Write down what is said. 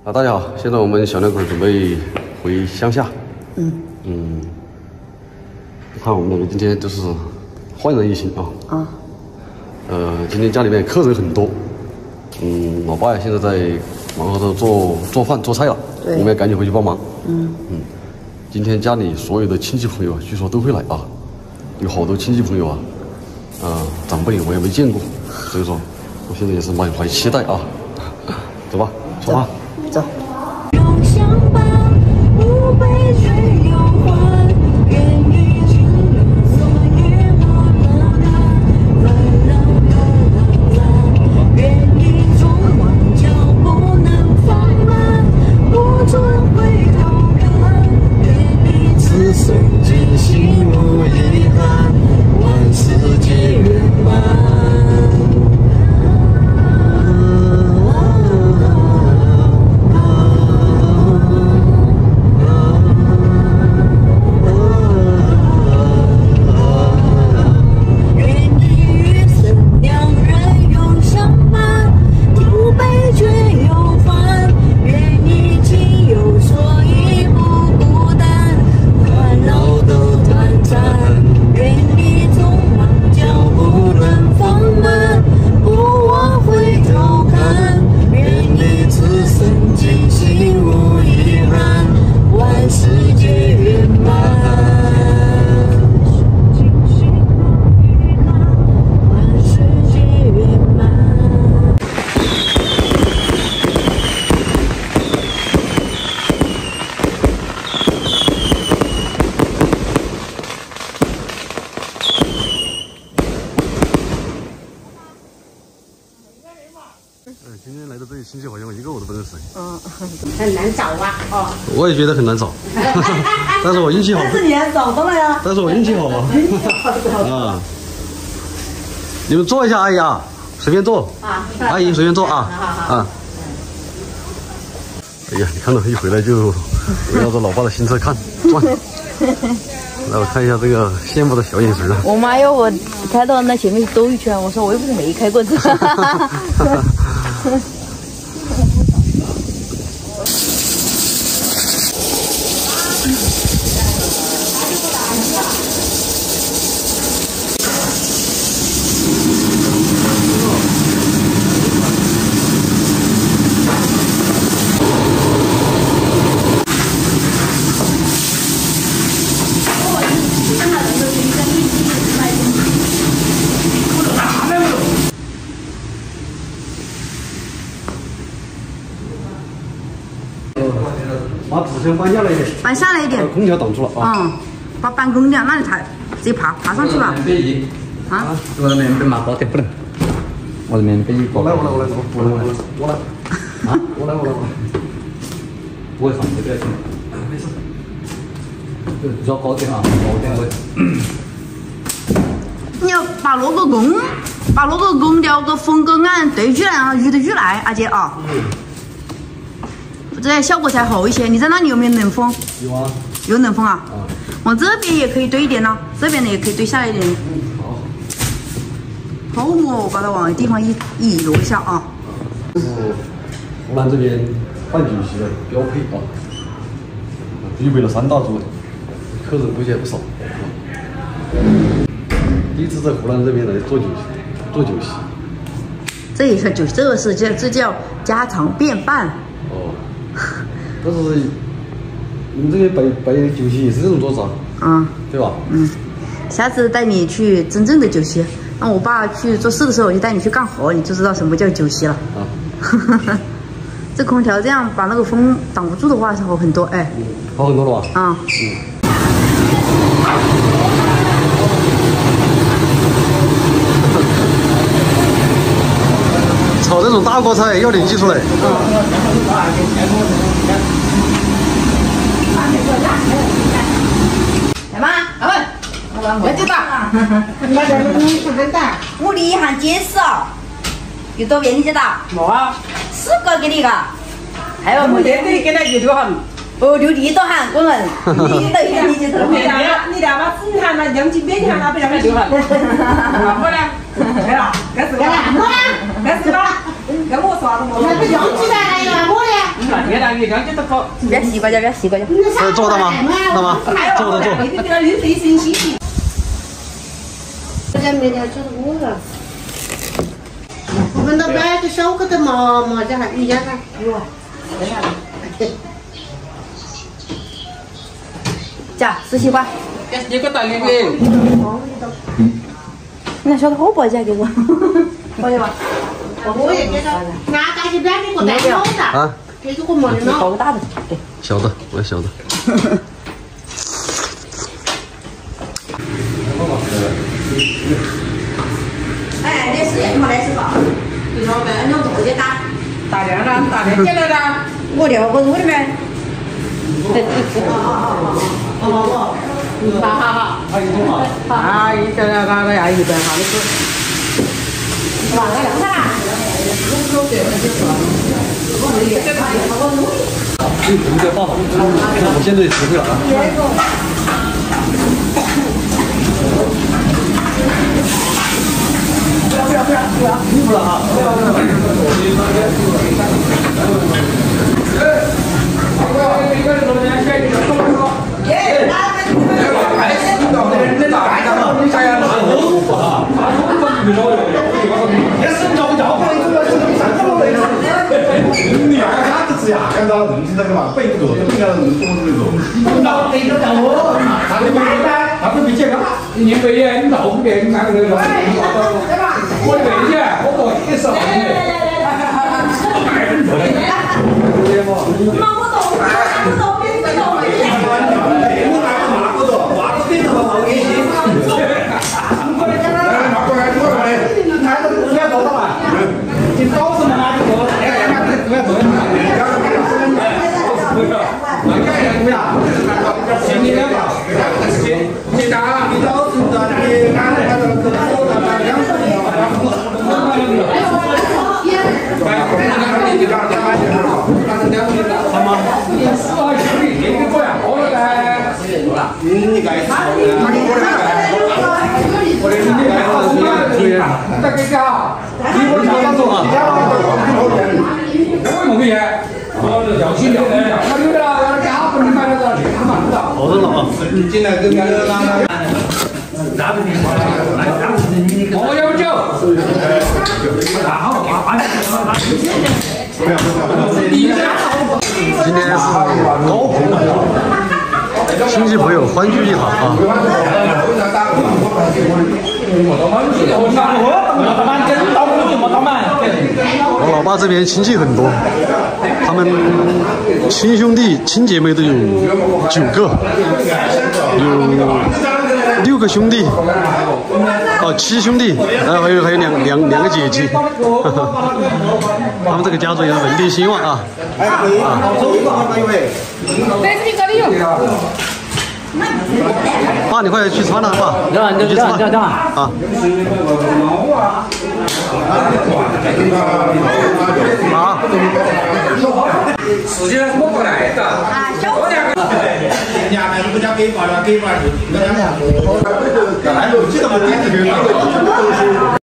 大家好，现在我们小两口准备回乡下。看我们两个今天就是焕然一新啊。今天家里面客人很多。老爸呀现在在忙着做饭做菜了，我们要赶紧回去帮忙。今天家里所有的亲戚朋友啊，据说都会来啊，有好多亲戚朋友啊，长辈我也没见过，所以说我现在也是满怀期待啊。走吧，出发。 走。 今天来的这些亲戚好像一个我都不认识。 很难找啊。 我也觉得很难找，但是我运气好。 但是你还找到了呀。 但是我运气好啊。你们坐一下，阿姨啊，随便坐。阿姨随便坐啊。哎呀，你看到一回来就围绕着老爸的新车看转。来，我看一下这个羡慕的小眼神啊。 我妈要我开到那前面兜一圈，我说我又不是没开过车。 把纸箱搬下来一点， 搬下来一点， 把空调挡住了啊。 把办公的那里才直接爬上去吧。 我的棉被马包的不能，我的棉被包。 我来。 不会放这边去。没事。比较高点啊，高点位。 你要把那个空调个风跟俺对起来，然后预得起来，阿姐啊。这样效果才好一些。你在那里有没有冷风？ 有啊。 有冷风啊？往这边也可以堆一点呢，这边的也可以堆下来一点。好。泡沫把它往地方一挪一下啊。 这是湖南这边办酒席的标配啊，预备了3大桌，客人估计还不少。第一次在湖南这边来做酒席。 这也是这叫家常便饭。 但是你们这边摆酒席也是这种桌子啊？对吧？ 下次带你去真正的酒席，让我爸去做事的时候，我就带你去干活，你就知道什么叫酒席了。这空调这样把那个风挡不住的话，是好很多。 好很多了吧？炒这种大锅菜要点技术嘞。 来嘛，我就打。我的一行结实哦，有多便宜的打？ 冇啊 4个给你个，还有我这里给他6行。 6厘多行，我们你等于你就是你俩把整行了，2斤面行了，不要6行。好了，来了，开始了，开始了，跟我说了，我。 那个2斤来了，我的。 越来越亮，就这个。 不要西瓜椒，不要西瓜椒。 做大妈，大妈，做。 人家没了就是我了。我们那边就小个的毛毛家还一样啊。哟， 夹吃西瓜。 一个大鱼给。 你小的好不夹给我？可以吧？ 我也觉得，俺家这边这个带小的， 啊， 这个没得搞个大的，对。 小的，我要小的。 哎，那是没来吃吧？你说呗，弄多的打。 大量的，大量进来的。 我料我入的呗。 好。 啊，一个那个呀，一边哈的是。 完了，看。 你这放好，我现在学会了啊。不了啊！ 看到人现在干嘛？背不走，不然人多这种。他不比健康。 你背呀，你老不给，你哪个人？我背呀，我搞一手。 进来跟我要酒。 今天是高朋，亲戚朋友欢聚一堂啊！我老爸这边亲戚很多，他们亲兄弟、亲姐妹都有9个，有6个兄弟，哦，7兄弟，然后还有两个姐姐，他们这个家族也是稳定兴旺啊！爸，你快去吃饭了，爸。你去吃饭啊！啊！ 时间我不来的。 啊，小伙子。 nhà này nó cái vào là cái vào nó